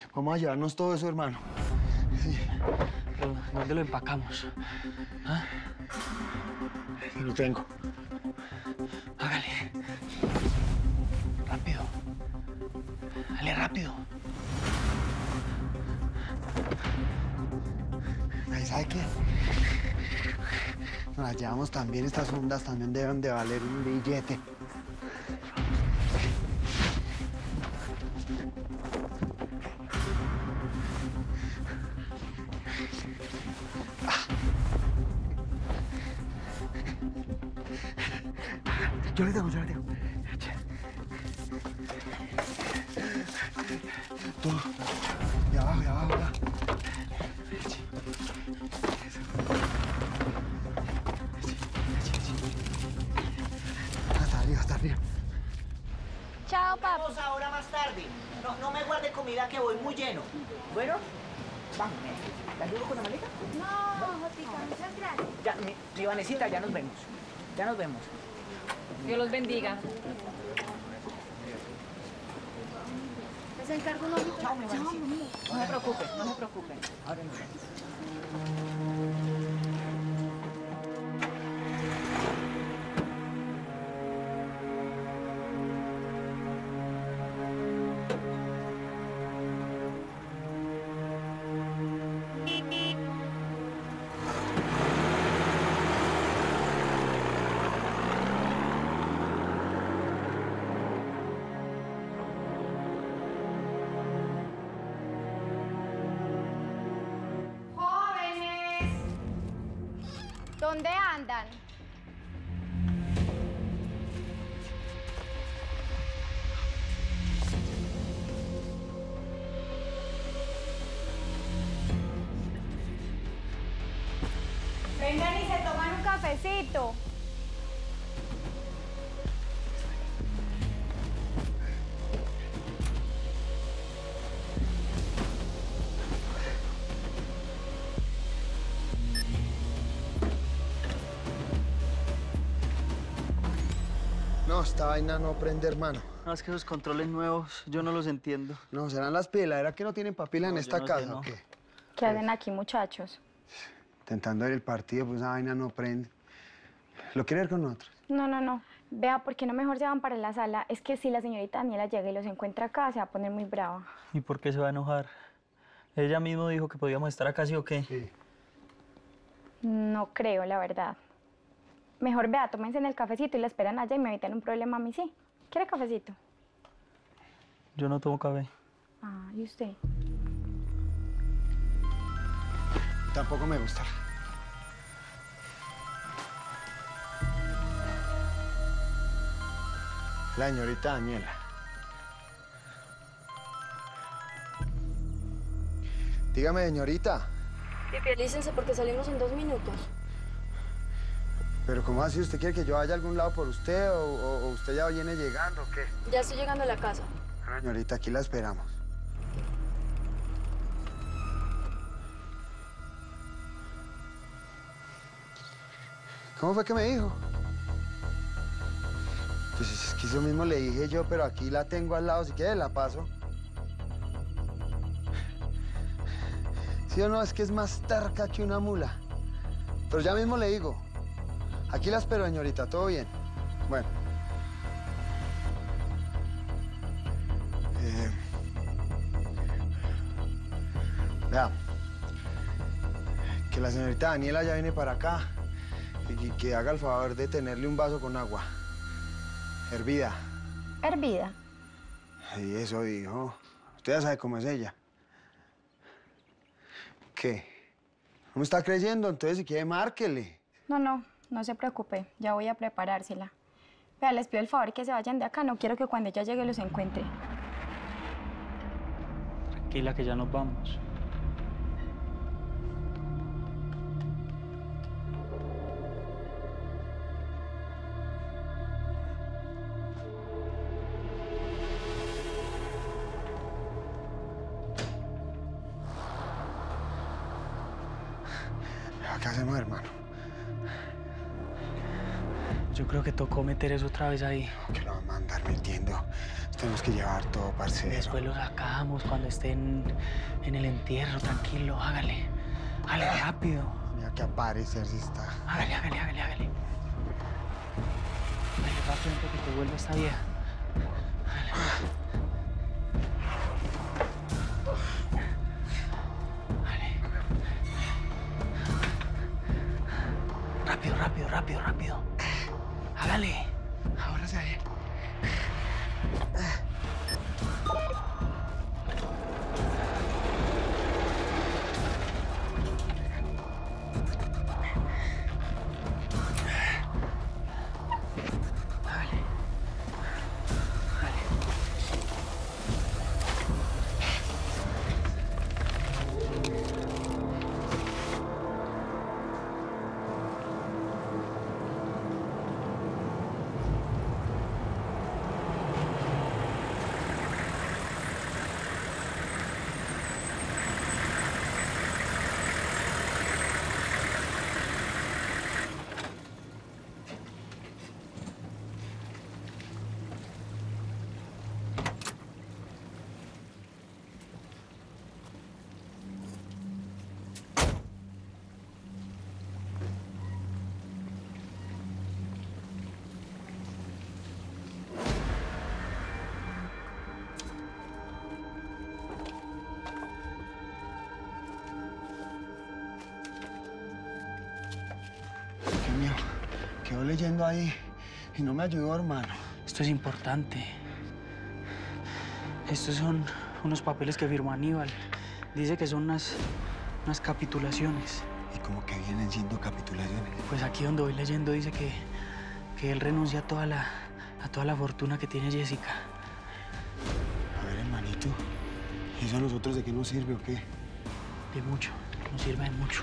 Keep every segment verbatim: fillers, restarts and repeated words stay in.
Vamos a llevarnos todo eso, hermano. Sí. Pero, ¿dónde lo empacamos? ¿Ah? Lo tengo. Hágale. Rápido. Dale, rápido. Ay, ¿sabe qué? Nos las llevamos también, estas fundas también deben de valer un billete. Yo le tengo, yo le tengo. Todo. Y abajo, y abajo, ya. Hasta arriba, hasta arriba. Chao, papi. Vamos ahora más tarde. No, no me guarde comida que voy muy lleno. Bueno, vamos, ¿te ayudo con la maleta? No, Jotica, muchas gracias. Ya, mi, mi Vanesita, ya nos vemos. Ya nos vemos. Dios los bendiga. Les encargo unos... Chao, mi Vanesita. No se preocupen, no se preocupen. Ahora nos vemos. ¡Jóvenes! ¿Dónde andan? Vengan y se toman un cafecito. No, esta vaina no prende, hermano. No, es que esos controles nuevos, yo no los entiendo. No, serán las pilas. ¿Era que no tienen papila en No, yo esta no sé, casa no. o qué? ¿Qué hacen aquí, muchachos? Intentando ver el partido, pues esa vaina no prende. ¿Lo quiere ver con nosotros? No, no, no. Vea, ¿por qué no mejor se van para la sala? Es que si la señorita Daniela llega y los encuentra acá, se va a poner muy brava. ¿Y por qué se va a enojar? Ella mismo dijo que podíamos estar acá, ¿sí o qué? Sí. No creo, la verdad. Mejor, vea, tómense en el cafecito y la esperan allá y me evitan un problema a mí, ¿sí? ¿Quiere cafecito? Yo no tomo café. Ah, ¿y usted? Tampoco me gusta. La señorita Daniela. Dígame, señorita. Lícense porque salimos en dos minutos. ¿Pero cómo así? ¿Usted quiere que yo vaya a algún lado por usted o, o- o usted ya viene llegando o qué? Ya estoy llegando a la casa. Bueno, señorita, aquí la esperamos. ¿Cómo fue que me dijo? Pues es que eso mismo le dije yo, pero aquí la tengo al lado. Si quiere, la paso. ¿Sí o no? Es que es más terca que una mula. Pero ya mismo le digo. Aquí la espero, señorita. ¿Todo bien? Bueno. Eh... Vea. Que la señorita Daniela ya viene para acá. Y que haga el favor de tenerle un vaso con agua. Hervida. Hervida. Y eso dijo. Usted ya sabe cómo es ella. ¿Qué? ¿No me está creyendo? Entonces, si quiere, márquele. No, no, no se preocupe. Ya voy a preparársela. Vea, les pido el favor que se vayan de acá. No quiero que cuando ella llegue los encuentre. Tranquila, que ya nos vamos. ¿Qué hacemos, hermano? Yo creo que tocó meter eso otra vez ahí. Que lo vamos a andar metiendo. Tenemos que llevar todo, parcero. Después lo sacamos cuando esté en, en el entierro, tranquilo, hágale. Hágale rápido. Mira que aparecer si está. Hágale, hágale, hágale, hágale. Hágale rápido antes que te vuelva esta vieja. Hágale. Rápido, rápido, rápido, rápido. Hágale. Ahora se ve. Dios mío, quedó leyendo ahí y no me ayudó, hermano. Esto es importante. Estos son unos papeles que firmó Aníbal. Dice que son unas, unas capitulaciones. ¿Y cómo que vienen siendo capitulaciones? Pues aquí donde voy leyendo dice que, que él renuncia a toda, la, a toda la fortuna que tiene Jessica. A ver, hermanito, ¿y eso a nosotros de qué nos sirve o qué? De mucho, nos sirve de mucho.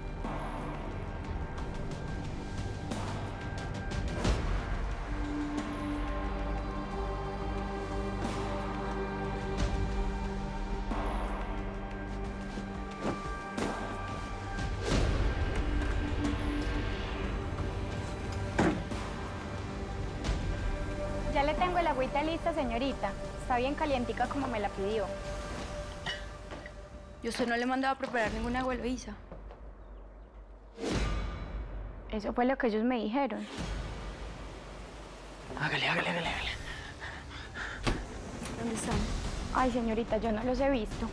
Ya le tengo el agüita lista, señorita. Está bien calientica como me la pidió. ¿Y usted no le mandaba a preparar ninguna agua, Eloísa? Eso fue lo que ellos me dijeron. Hágale, hágale, hágale, hágale. ¿Dónde están? Ay, señorita, yo no los he visto.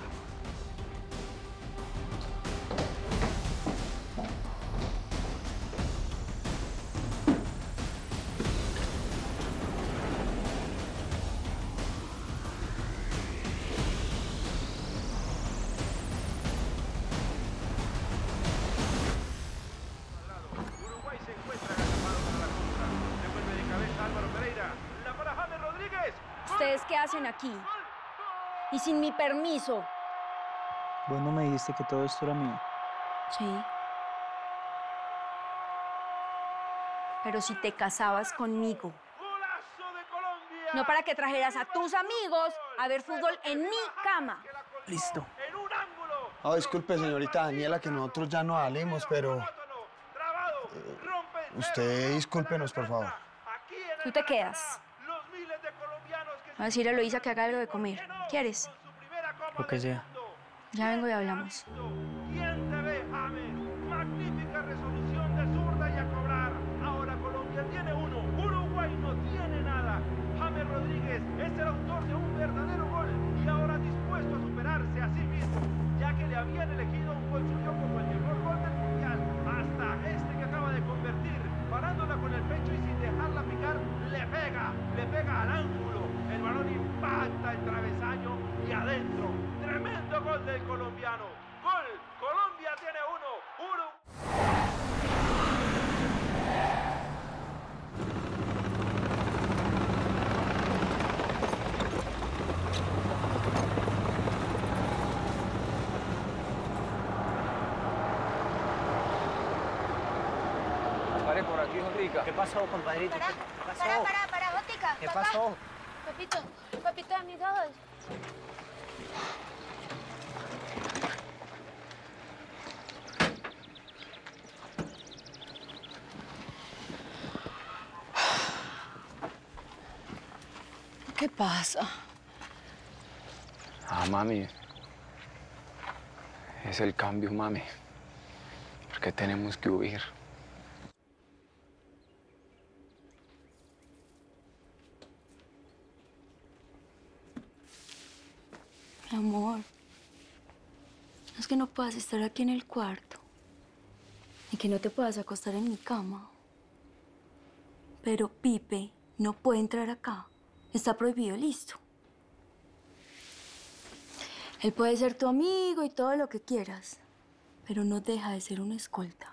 ¿Ustedes qué hacen aquí? Y sin mi permiso. Vos no me dijiste que todo esto era mío. Sí. Pero si te casabas conmigo. No para que trajeras a tus amigos a ver fútbol en mi cama. Listo. Oh, disculpe, señorita Daniela, que nosotros ya no hablemos, pero... eh, usted discúlpenos, por favor. Tú te quedas. Voy a decirle a Eloísa que haga algo de comer. ¿Quieres? Lo que sea. Ya vengo y hablamos. ¿Quién te ve, James? Magnífica resolución de zurda y a cobrar. Ahora Colombia tiene uno, Uruguay no tiene nada. James Rodríguez es el autor de un verdadero gol y ahora dispuesto a superarse a sí mismo, ya que le habían elegido un gol suyo como el mejor gol del mundial. Hasta este que acaba de convertir, parándola con el pecho y sin dejarla picar, le pega, le pega al ángulo. El balón impacta el travesaño y adentro. Tremendo gol del colombiano. Gol. Colombia tiene uno. Uruguay. Pare por aquí, Jotica. ¿Qué pasó, compadrito? Para, ¿Qué pasó? para, para, para, Jotica. ¿Qué papá. pasó? Papito, papito de mis ojos. ¿Qué pasa? Ah, mami. Es el cambio, mami. Porque tenemos que huir. Mi amor, es que no puedas estar aquí en el cuarto y que no te puedas acostar en mi cama. Pero Pipe no puede entrar acá. Está prohibido, listo. Él puede ser tu amigo y todo lo que quieras, pero no deja de ser una escolta.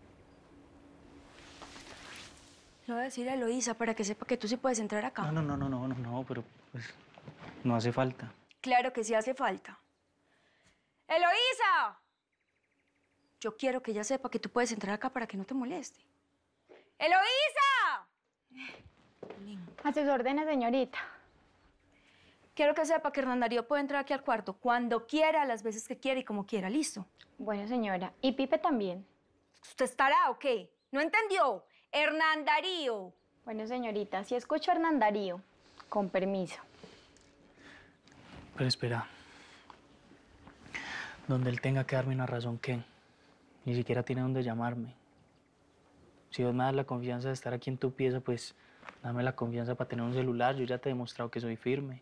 Le voy a decir a Eloísa para que sepa que tú sí puedes entrar acá. No, no, no, no, no, no, no, pero pues no hace falta. Claro que sí hace falta. ¡Eloísa! Yo quiero que ella sepa que tú puedes entrar acá para que no te moleste. ¡Eloísa! A sus órdenes, señorita. Quiero que sepa que Hernán Darío puede entrar aquí al cuarto cuando quiera, las veces que quiera y como quiera. ¿Listo? Bueno, señora. ¿Y Pipe también? ¿Usted estará o qué? ¿No entendió? Hernán Darío. Bueno, señorita, si escucho a Hernán Darío, con permiso. Pero espera. Donde él tenga que darme una razón, ¿qué? Ni siquiera tiene dónde llamarme. Si vos me das la confianza de estar aquí en tu pieza, pues dame la confianza para tener un celular. Yo ya te he demostrado que soy firme.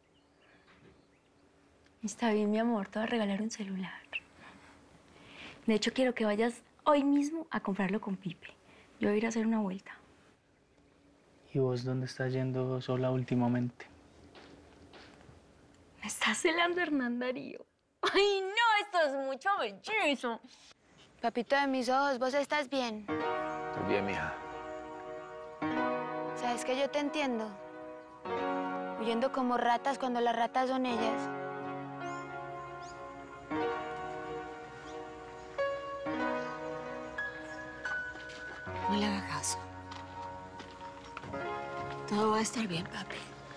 Está bien, mi amor, te voy a regalar un celular. De hecho, quiero que vayas hoy mismo a comprarlo con Pipe. Yo voy a ir a hacer una vuelta. ¿Y vos dónde estás yendo sola últimamente? Me está celando Hernán Darío. ¡Ay, no! Esto es mucho bellizo. Papito de mis ojos, ¿vos estás bien? Estoy bien, mija. ¿Sabes que yo te entiendo? Huyendo como ratas cuando las ratas son ellas. No le hagas caso. Todo va a estar bien, papi.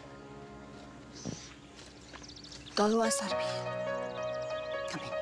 Todo va a estar bien. Camina.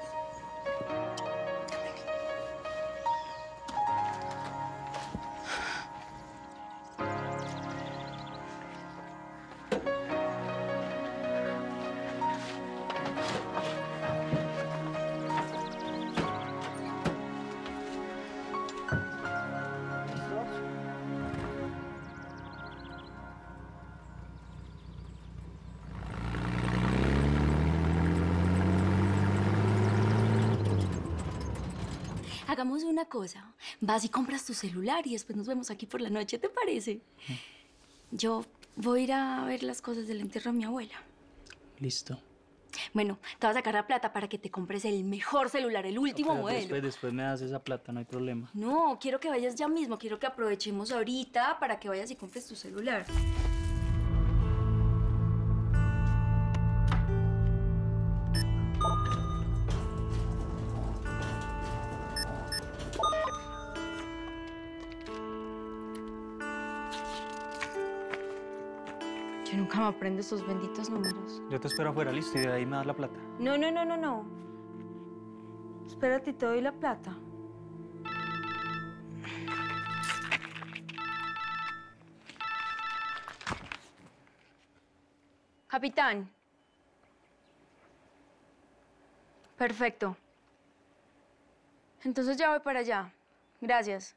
Hagamos una cosa. Vas y compras tu celular y después nos vemos aquí por la noche, ¿te parece? Yo voy a ir a ver las cosas del entierro de mi abuela. Listo. Bueno, te vas a sacar la plata para que te compres el mejor celular, el último No, modelo. Después, después me das esa plata, no hay problema. No, quiero que vayas ya mismo. Quiero que aprovechemos ahorita para que vayas y compres tu celular. Yo nunca me aprendo estos benditos números. Yo te espero afuera, listo, y de ahí me das la plata. No, no, no, no, no. Espérate y te doy la plata. Capitán. Perfecto. Entonces ya voy para allá. Gracias.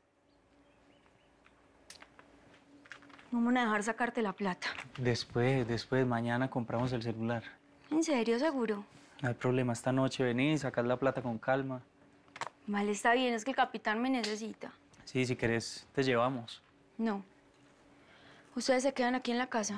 No van a dejar sacarte la plata. Después, después, mañana compramos el celular. ¿En serio, seguro? No hay problema, esta noche venís, sacás la plata con calma. Vale, está bien, es que el capitán me necesita. Sí, si querés, te llevamos. No. Ustedes se quedan aquí en la casa.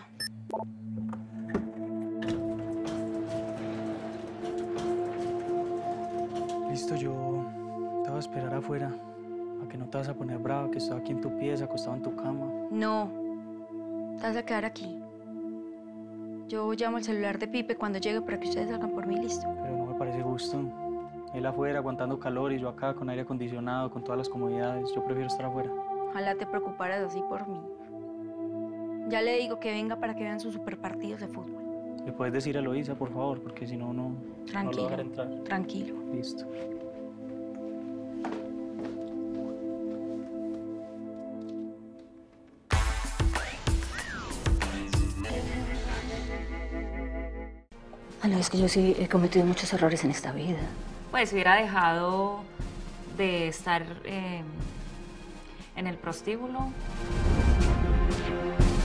Listo, yo te voy a esperar afuera. Para que no te vas a poner brava, que estoy aquí en tu pieza, acostado en tu cama. No. Te vas a quedar aquí. Yo llamo el celular de Pipe cuando llegue para que ustedes salgan por mí, listo. Pero no me parece justo. Él afuera aguantando calor y yo acá con aire acondicionado, con todas las comodidades. Yo prefiero estar afuera. Ojalá te preocuparas así por mí. Ya le digo que venga para que vean sus super partidos de fútbol. ¿Le puedes decir a Eloísa, por favor? Porque si no, no, Tranquilo. no lo voy a dejar entrar. Tranquilo. Listo. Bueno, es que yo sí he cometido muchos errores en esta vida. Pues hubiera dejado de estar eh, en el prostíbulo.